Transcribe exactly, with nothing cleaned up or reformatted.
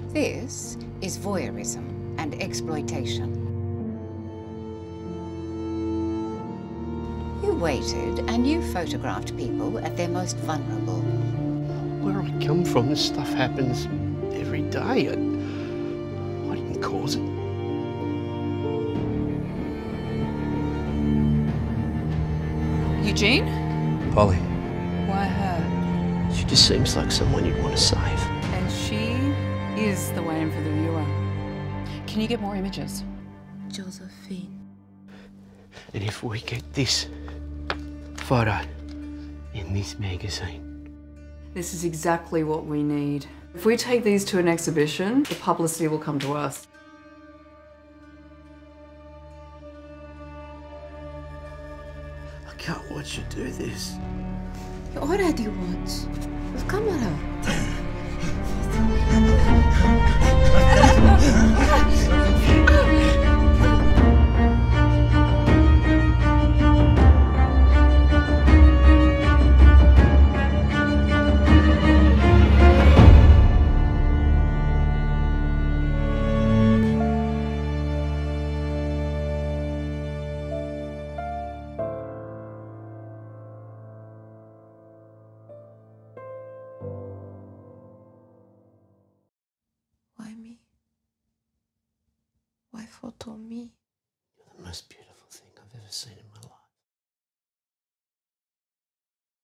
This is voyeurism and exploitation. You waited and you photographed people at their most vulnerable. Where I come from, this stuff happens every day. I, I didn't cause it. Eugene? Polly. Why her? She just seems like someone you'd want to save. And she is the one for the viewer. Can you get more images? Josephine. And if we get this photo in this magazine. This is exactly what we need. If we take these to an exhibition, the publicity will come to us. I can't watch you do this. You already watch. With camera. Why me? Why photo me? You're the most beautiful thing I've ever seen in my life.